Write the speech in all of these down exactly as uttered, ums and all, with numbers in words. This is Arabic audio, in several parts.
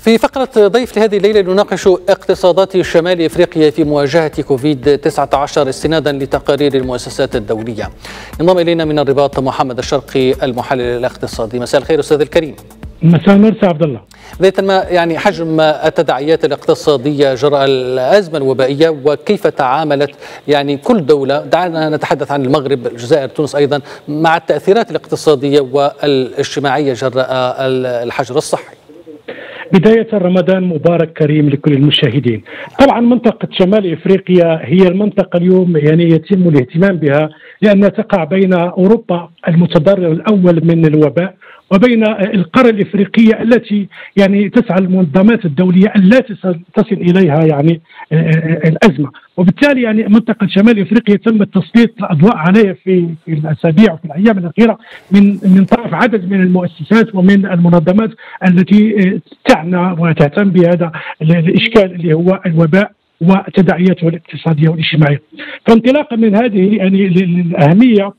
في فقرة ضيف لهذه الليلة نناقش اقتصادات شمال إفريقيا في مواجهة كوفيد تسعة عشر استنادا لتقارير المؤسسات الدولية. انضم إلينا من الرباط محمد الشرقي المحلل الاقتصادي. مساء الخير أستاذ الكريم. مساء النور سي عبد الله. بداية ما يعني حجم التداعيات الاقتصادية جراء الأزمة الوبائية وكيف تعاملت يعني كل دولة، دعنا نتحدث عن المغرب، الجزائر، تونس أيضا، مع التأثيرات الاقتصادية والاجتماعية جراء الحجر الصحي. بداية رمضان مبارك كريم لكل المشاهدين. طبعا منطقة شمال إفريقيا هي المنطقة اليوم يعني يتم الاهتمام بها لأنها تقع بين أوروبا المتضرر الأول من الوباء وبين القارة الإفريقية التي يعني تسعى المنظمات الدولية ألا تصل إليها يعني الأزمة، وبالتالي يعني منطقة شمال إفريقيا تم تسليط الأضواء عليها في في الأسابيع وفي الأيام الأخيرة من من طرف عدد من المؤسسات ومن المنظمات التي تعنى وتهتم بهذا الإشكال اللي هو الوباء وتداعياته الاقتصادية والاجتماعية. فانطلاقا من هذه يعني الأهمية،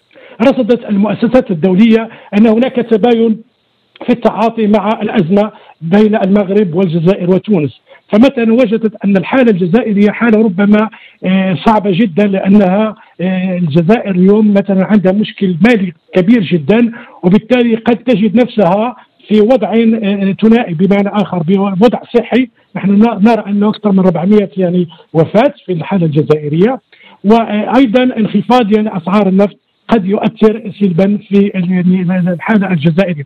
رصدت المؤسسات الدولية أن هناك تباين في التعاطي مع الأزمة بين المغرب والجزائر وتونس. فمثلا وجدت أن الحالة الجزائرية حالة ربما صعبة جدا، لأنها الجزائر اليوم مثلا عندها مشكل مالي كبير جدا، وبالتالي قد تجد نفسها في وضع ثنائي، بمعنى آخر بوضع صحي. نحن نرى أنه أكثر من أربعمائة يعني وفاة في الحالة الجزائرية، وأيضا انخفاض يعني أسعار النفط قد يؤثر سلبا في الحالة الجزائرية.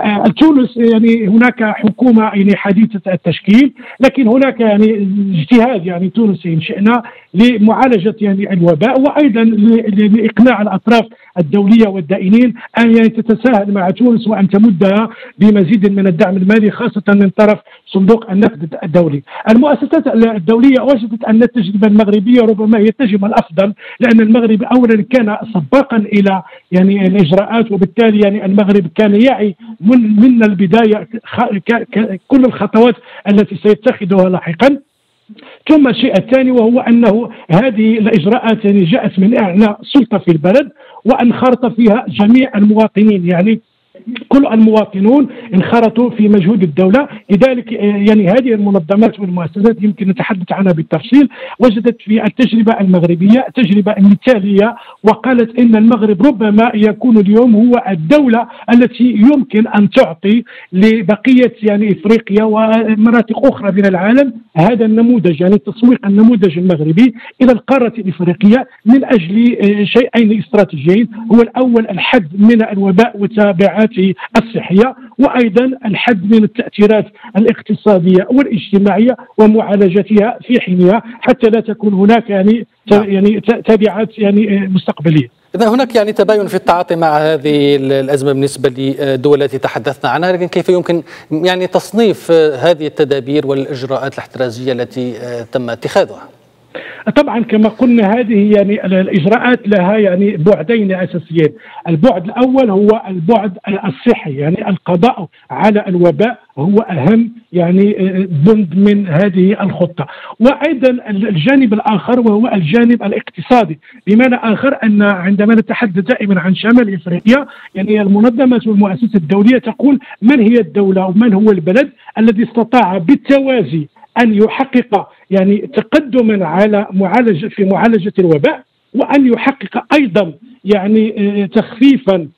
تونس يعني هناك حكومة يعني حديثة التشكيل، لكن هناك يعني اجتهاد يعني تونسي إن شئنا لمعالجة يعني الوباء، وأيضا لإقناع الأطراف الدولية والدائنين أن يعني تتساهل مع تونس وأن تمدها بمزيد من الدعم المالي، خاصة من طرف صندوق النقد الدولي. المؤسسات الدولية وجدت أن التجربة المغربية ربما هي التجربة الأفضل، لأن المغرب أولا كان سباقا إلى يعني الإجراءات، وبالتالي يعني المغرب كان يعي من من البداية كل الخطوات التي سيتخذها لاحقا. ثم الشيء الثاني وهو أنه هذه الإجراءات يعني جاءت من أعلى سلطة في البلد وأنخرط فيها جميع المواطنين، يعني كل المواطنون انخرطوا في مجهود الدولة. لذلك يعني هذه المنظمات والمؤسسات يمكن نتحدث عنها بالتفصيل، وجدت في التجربة المغربية تجربة مثالية، وقالت إن المغرب ربما يكون اليوم هو الدولة التي يمكن أن تعطي لبقية يعني إفريقيا ومناطق أخرى من العالم هذا النموذج، يعني تسويق النموذج المغربي إلى القارة الإفريقية من أجل شيئين استراتيجيين. هو الأول الحد من الوباء وتابعات الصحية، وأيضا الحد من التأثيرات الاقتصادية والاجتماعية ومعالجتها في حينها حتى لا تكون هناك يعني يعني تبعات يعني مستقبلية. إذا هناك يعني تباين في التعاطي مع هذه الأزمة بالنسبة للدول التي تحدثنا عنها، لكن كيف يمكن يعني تصنيف هذه التدابير والإجراءات الاحترازية التي تم اتخاذها؟ طبعا كما قلنا هذه يعني الإجراءات لها يعني بعدين أساسيين. البعد الأول هو البعد الصحي، يعني القضاء على الوباء هو أهم يعني بند من هذه الخطة، وأيضا الجانب الآخر وهو الجانب الاقتصادي. بمعنى آخر أن عندما نتحدث دائما عن شمال إفريقيا يعني المنظمات والمؤسسات الدولية تقول من هي الدولة ومن هو البلد الذي استطاع بالتوازي أن يحقق يعني تقدما على معالجة في معالجة الوباء، وأن يحقق أيضا يعني تخفيفا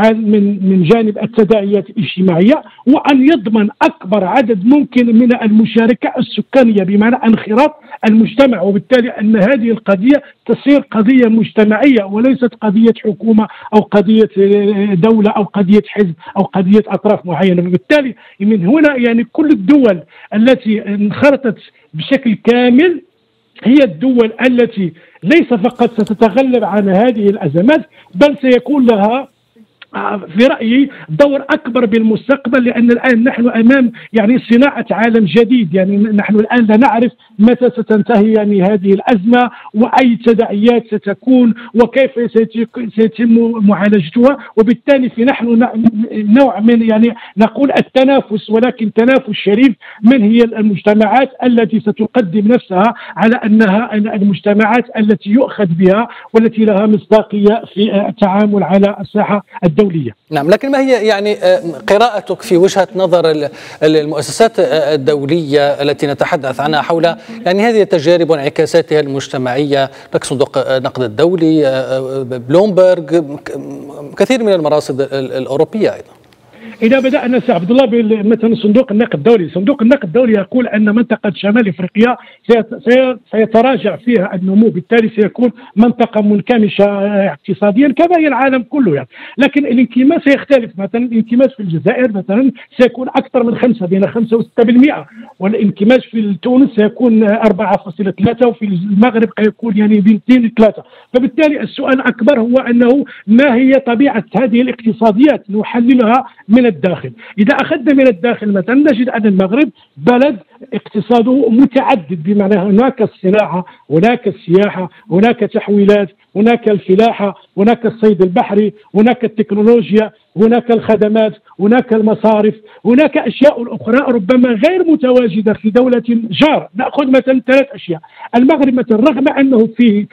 من من جانب التداعيات الاجتماعية، وأن يضمن أكبر عدد ممكن من المشاركة السكانية بمعنى انخراط المجتمع، وبالتالي أن هذه القضية تصير قضية مجتمعية وليست قضية حكومة أو قضية دولة أو قضية حزب أو قضية أطراف معينة. وبالتالي من هنا يعني كل الدول التي انخرطت بشكل كامل هي الدول التي ليس فقط ستتغلب عن هذه الأزمات، بل سيكون لها في رأيي دور أكبر بالمستقبل، لأن الآن نحن أمام يعني صناعة عالم جديد. يعني نحن الآن لا نعرف متى ستنتهي يعني هذه الأزمة وأي تداعيات ستكون وكيف سيتم معالجتها، وبالتالي في نحن نوع من يعني نقول التنافس، ولكن تنافس شريف من هي المجتمعات التي ستقدم نفسها على أنها المجتمعات التي يؤخذ بها والتي لها مصداقية في التعامل على الساحة الدولية. الدولية. نعم، لكن ما هي يعني قراءتك في وجهة نظر المؤسسات الدولية التي نتحدث عنها حول يعني هذه التجارب وانعكاساتها المجتمعية، صندوق النقد الدولي، بلومبرغ، كثير من المراصد الأوروبية أيضا؟ إذا بدأنا سي عبد الله مثلا صندوق النقد الدولي، صندوق النقد الدولي يقول أن منطقة شمال إفريقيا سيتراجع فيها النمو، بالتالي سيكون منطقة منكمشة اقتصاديا كما هي العالم كله يعني. لكن الانكماش سيختلف، مثلا الانكماش في الجزائر مثلا سيكون أكثر من خمسة بين خمسة وستة بالمئة، والانكماش في تونس سيكون أربعة فاصلة ثلاثة، وفي المغرب سيكون يعني بين اثنين وثلاثة. فبالتالي السؤال الأكبر هو أنه ما هي طبيعة هذه الاقتصاديات نحللها من الداخل. إذا أخذنا من الداخل مثلا نجد أن المغرب بلد اقتصاده متعدد، بمعنى هناك الصناعة، هناك السياحة، هناك تحويلات، هناك الفلاحة، هناك الصيد البحري، هناك التكنولوجيا، هناك الخدمات، هناك المصارف، هناك أشياء أخرى ربما غير متواجدة في دولة جار. نأخذ مثلا ثلاث أشياء. المغرب مثلا رغم أنه فيه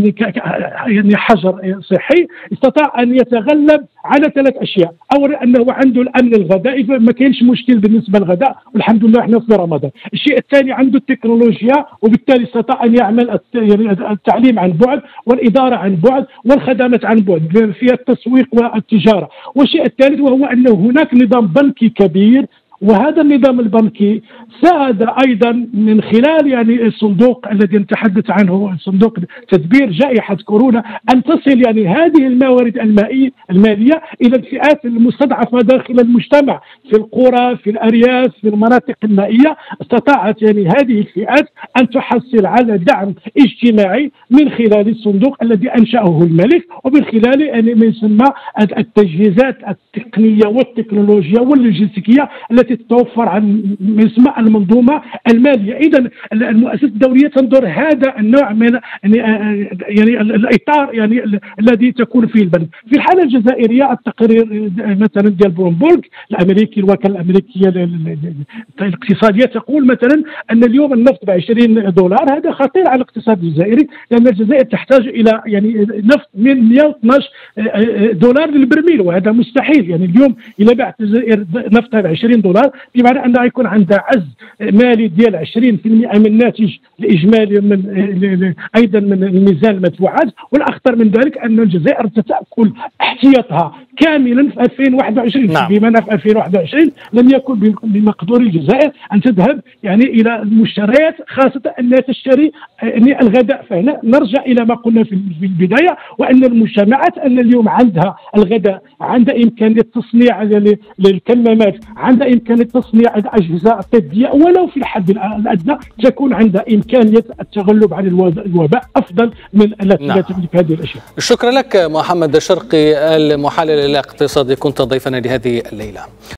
يعني حجر صحي استطاع أن يتغلب على ثلاث أشياء. أولا أنه عنده الأمن الغذائي، ما كاينش مشكل بالنسبة للغذاء والحمد لله احنا في رمضان. الشيء الثاني عنده التكنولوجيا، وبالتالي استطاع أن يعمل التعليم عن بعد والإدارة عن بعد والخدمات عن بعد في التسويق والتجارة. والشيء الثالث وهو أنه هناك نظام بنكي كبير، وهذا النظام البنكي ساعد ايضا من خلال يعني الصندوق الذي نتحدث عنه، صندوق تدبير جائحه كورونا، ان تصل يعني هذه الموارد المائيه الماليه الى الفئات المستضعفه داخل المجتمع، في القرى، في الارياف، في المناطق النائيه. استطاعت يعني هذه الفئات ان تحصل على دعم اجتماعي من خلال الصندوق الذي انشاه الملك، ومن خلال يعني ما يسمى التجهيزات التقنيه والتكنولوجيا واللوجستيكيه التي تتوفر عن ما يسمى المنظومه الماليه. اذا المؤسسات الدوليه تنظر هذا النوع من يعني, يعني الاطار يعني الذي تكون فيه البنك. في الحاله الجزائريه التقرير مثلا ديال بلومبرغ الامريكي، الوكاله الامريكيه الاقتصاديه، تقول مثلا ان اليوم النفط ب عشرين دولار. هذا خطير على الاقتصاد الجزائري، لان الجزائر تحتاج الى يعني نفط من مئة واثناشر دولار للبرميل، وهذا مستحيل. يعني اليوم اذا باعت الجزائر نفطها ب عشرين دولار بمعنى انها يكون عندها عز مالي ديال عشرين بالمئة من الناتج الاجمالي من ايضا من الميزان المدفوعات. والاخطر من ذلك ان الجزائر تتاكل احتياطها كاملا في ألفين وواحد وعشرين. نعم. بمعنى في ألفين وواحد وعشرين لم يكن بمقدور الجزائر ان تذهب يعني الى المشتريات، خاصه انها تشتري يعني الغذاء. فهنا نرجع الى ما قلنا في البدايه، وان المجتمعات ان اليوم عندها الغذاء، عندها امكانيه تصنيع للكمامات، عندها امكانيه تصنيع الاجهزه الطبيه ولو في الحد الادنى، تكون عندها امكانيه التغلب على الوباء افضل من التي لا تملك هذه الاشياء. شكرا لك محمد شرقي المحلل الاقتصادي، كنت ضيفنا لهذه الليله.